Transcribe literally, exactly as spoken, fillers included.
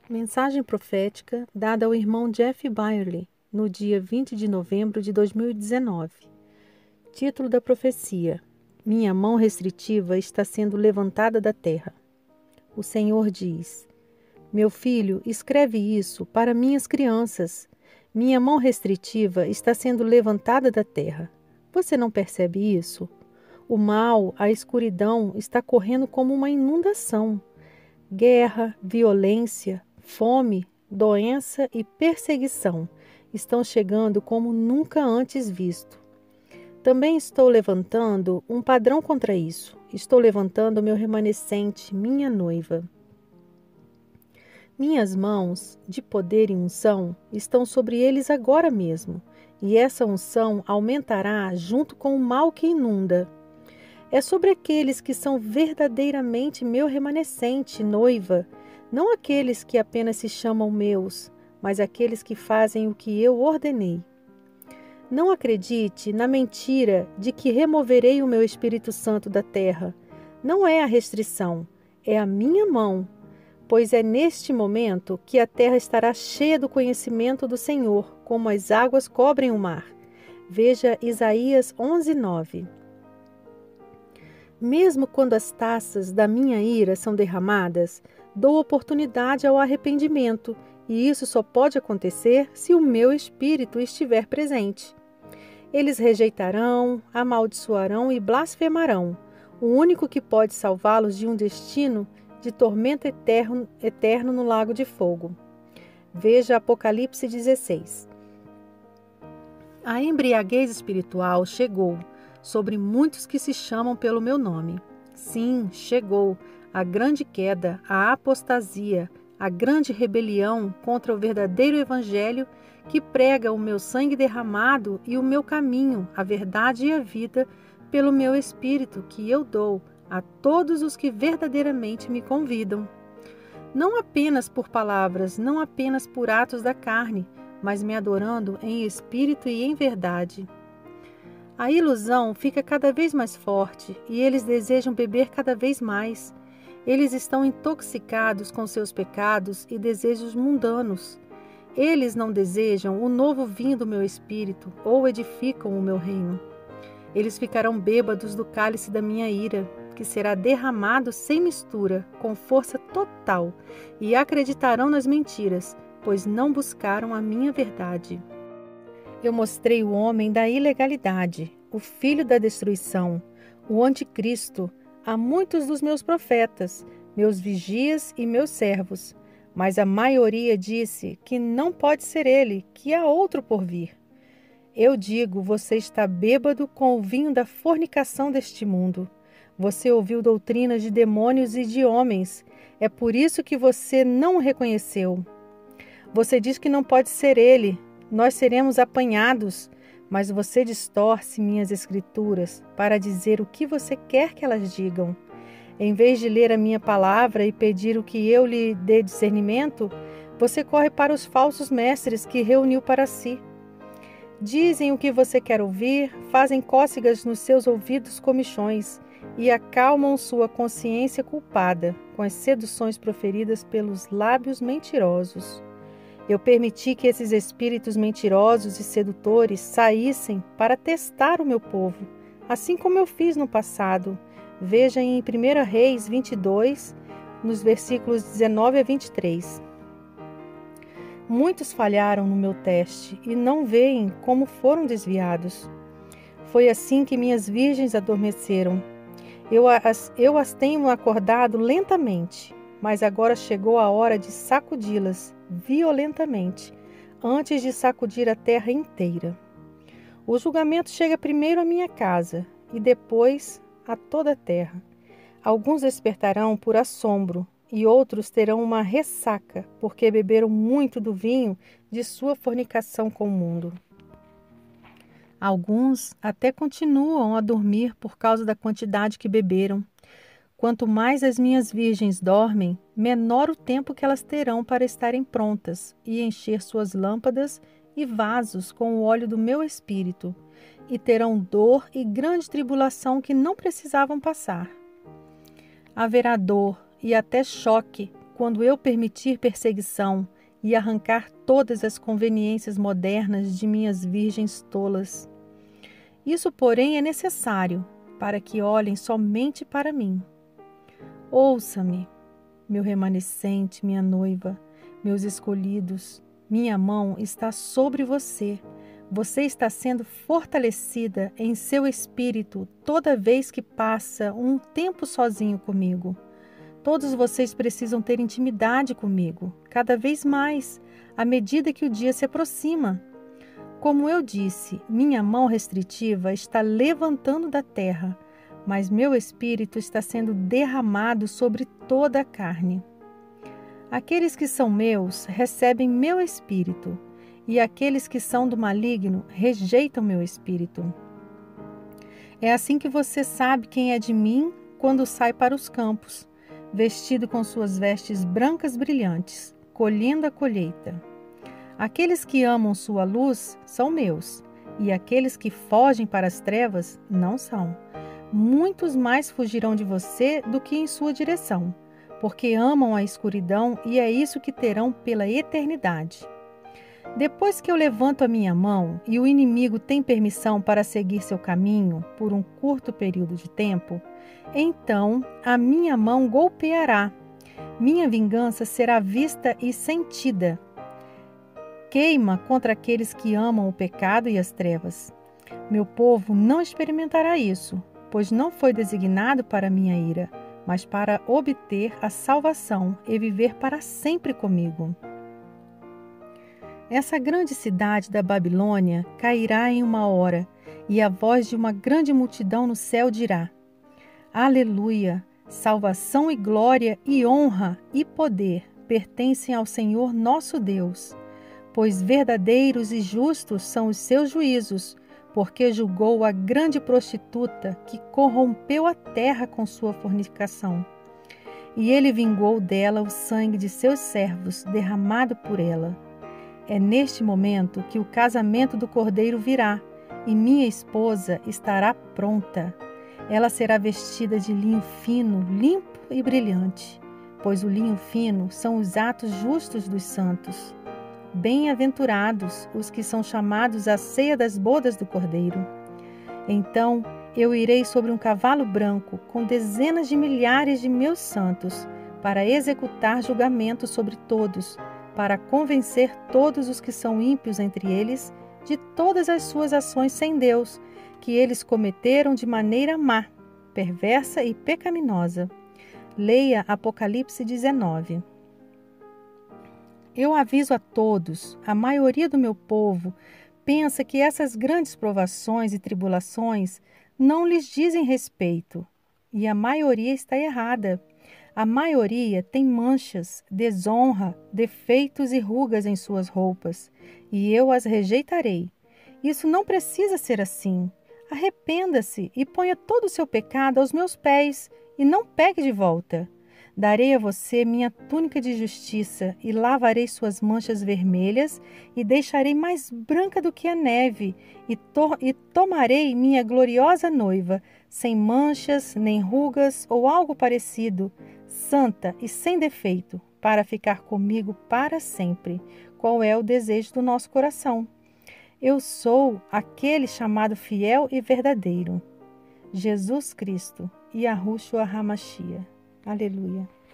Mensagem profética dada ao irmão Jeff Byerly no dia vinte de novembro de dois mil e dezenove. Título da profecia: Minha mão restritiva está sendo levantada da terra. O Senhor diz: Meu filho, escreve isso para minhas crianças. Minha mão restritiva está sendo levantada da terra. Você não percebe isso? O mal, a escuridão, está correndo como uma inundação. Guerra, violência, fome, doença e perseguição estão chegando como nunca antes visto. Também estou levantando um padrão contra isso. Estou levantando meu remanescente, minha noiva. Minhas mãos, de poder e unção, estão sobre eles agora mesmo, e essa unção aumentará junto com o mal que inunda. É sobre aqueles que são verdadeiramente meu remanescente, noiva, não aqueles que apenas se chamam meus, mas aqueles que fazem o que eu ordenei. Não acredite na mentira de que removerei o meu Espírito Santo da terra. Não é a restrição, é a minha mão, pois é neste momento que a terra estará cheia do conhecimento do Senhor, como as águas cobrem o mar. Veja Isaías onze, nove. Mesmo quando as taças da minha ira são derramadas, dou oportunidade ao arrependimento, e isso só pode acontecer se o meu espírito estiver presente. Eles rejeitarão, amaldiçoarão e blasfemarão. O único que pode salvá-los de um destino de tormento eterno, eterno no lago de fogo. Veja Apocalipse dezesseis. A embriaguez espiritual chegou sobre muitos que se chamam pelo meu nome. Sim, chegou a grande queda, a apostasia, a grande rebelião contra o verdadeiro evangelho que prega o meu sangue derramado e o meu caminho, a verdade e a vida, pelo meu espírito que eu dou a todos os que verdadeiramente me convidam. Não apenas por palavras, não apenas por atos da carne, mas me adorando em espírito e em verdade. A ilusão fica cada vez mais forte e eles desejam beber cada vez mais. Eles estão intoxicados com seus pecados e desejos mundanos. Eles não desejam o novo vinho do meu espírito ou edificam o meu reino. Eles ficarão bêbados do cálice da minha ira, que será derramado sem mistura, com força total, e acreditarão nas mentiras, pois não buscaram a minha verdade. Eu mostrei o homem da ilegalidade, o filho da destruição, o anticristo, a muitos dos meus profetas, meus vigias e meus servos, mas a maioria disse que não pode ser ele, que há outro por vir. Eu digo, você está bêbado com o vinho da fornicação deste mundo. Você ouviu doutrinas de demônios e de homens, é por isso que você não o reconheceu. Você diz que não pode ser ele, nós seremos apanhados, mas você distorce minhas escrituras para dizer o que você quer que elas digam. Em vez de ler a minha palavra e pedir o que eu lhe dê discernimento, você corre para os falsos mestres que reuniu para si. Dizem o que você quer ouvir, fazem cócegas nos seus ouvidos comichões e acalmam sua consciência culpada com as seduções proferidas pelos lábios mentirosos. Eu permiti que esses espíritos mentirosos e sedutores saíssem para testar o meu povo, assim como eu fiz no passado. Veja em primeira Reis vinte e dois, nos versículos dezenove a vinte e três. Muitos falharam no meu teste e não veem como foram desviados. Foi assim que minhas virgens adormeceram. Eu as, eu as tenho acordado lentamente, mas agora chegou a hora de sacudi-las violentamente, antes de sacudir a terra inteira. O julgamento chega primeiro à minha casa e depois a toda a terra. Alguns despertarão por assombro e outros terão uma ressaca, porque beberam muito do vinho de sua fornicação com o mundo. Alguns até continuam a dormir por causa da quantidade que beberam. Quanto mais as minhas virgens dormem, menor o tempo que elas terão para estarem prontas e encher suas lâmpadas e vasos com o óleo do meu espírito, e terão dor e grande tribulação que não precisavam passar. Haverá dor e até choque quando eu permitir perseguição e arrancar todas as conveniências modernas de minhas virgens tolas. Isso, porém, é necessário para que olhem somente para mim. Ouça-me, meu remanescente, minha noiva, meus escolhidos. Minha mão está sobre você. Você está sendo fortalecida em seu espírito toda vez que passa um tempo sozinho comigo. Todos vocês precisam ter intimidade comigo, cada vez mais, à medida que o dia se aproxima. Como eu disse, minha mão restritiva está levantando da terra, mas meu espírito está sendo derramado sobre toda a carne. Aqueles que são meus recebem meu espírito, e aqueles que são do maligno rejeitam meu espírito. É assim que você sabe quem é de mim quando sai para os campos, vestido com suas vestes brancas brilhantes, colhendo a colheita. Aqueles que amam sua luz são meus, e aqueles que fogem para as trevas não são. Muitos mais fugirão de você do que em sua direção, porque amam a escuridão e é isso que terão pela eternidade. Depois que eu levanto a minha mão e o inimigo tem permissão para seguir seu caminho por um curto período de tempo, então a minha mão golpeará. Minha vingança será vista e sentida. Queima contra aqueles que amam o pecado e as trevas. Meu povo não experimentará isso, pois não foi designado para minha ira, mas para obter a salvação e viver para sempre comigo. Essa grande cidade da Babilônia cairá em uma hora, e a voz de uma grande multidão no céu dirá: Aleluia! Salvação e glória e honra e poder pertencem ao Senhor nosso Deus, pois verdadeiros e justos são os seus juízos, porque julgou a grande prostituta que corrompeu a terra com sua fornicação. E ele vingou dela o sangue de seus servos, derramado por ela. É neste momento que o casamento do Cordeiro virá, e minha esposa estará pronta. Ela será vestida de linho fino, limpo e brilhante, pois o linho fino são os atos justos dos santos. Bem-aventurados os que são chamados à ceia das bodas do Cordeiro. Então eu irei sobre um cavalo branco, com dezenas de milhares de meus santos, para executar julgamento sobre todos, para convencer todos os que são ímpios entre eles de todas as suas ações sem Deus, que eles cometeram de maneira má, perversa e pecaminosa. Leia Apocalipse dezenove. Eu aviso a todos, a maioria do meu povo pensa que essas grandes provações e tribulações não lhes dizem respeito, e a maioria está errada. A maioria tem manchas, desonra, defeitos e rugas em suas roupas, e eu as rejeitarei. Isso não precisa ser assim. Arrependa-se e ponha todo o seu pecado aos meus pés, e não pegue de volta. Darei a você minha túnica de justiça, e lavarei suas manchas vermelhas, e deixarei mais branca do que a neve, e, to e tomarei minha gloriosa noiva, sem manchas, nem rugas ou algo parecido, santa e sem defeito, para ficar comigo para sempre, qual é o desejo do nosso coração. Eu sou aquele chamado fiel e verdadeiro, Jesus Cristo, Yahushua HaMashiach. Aleluia.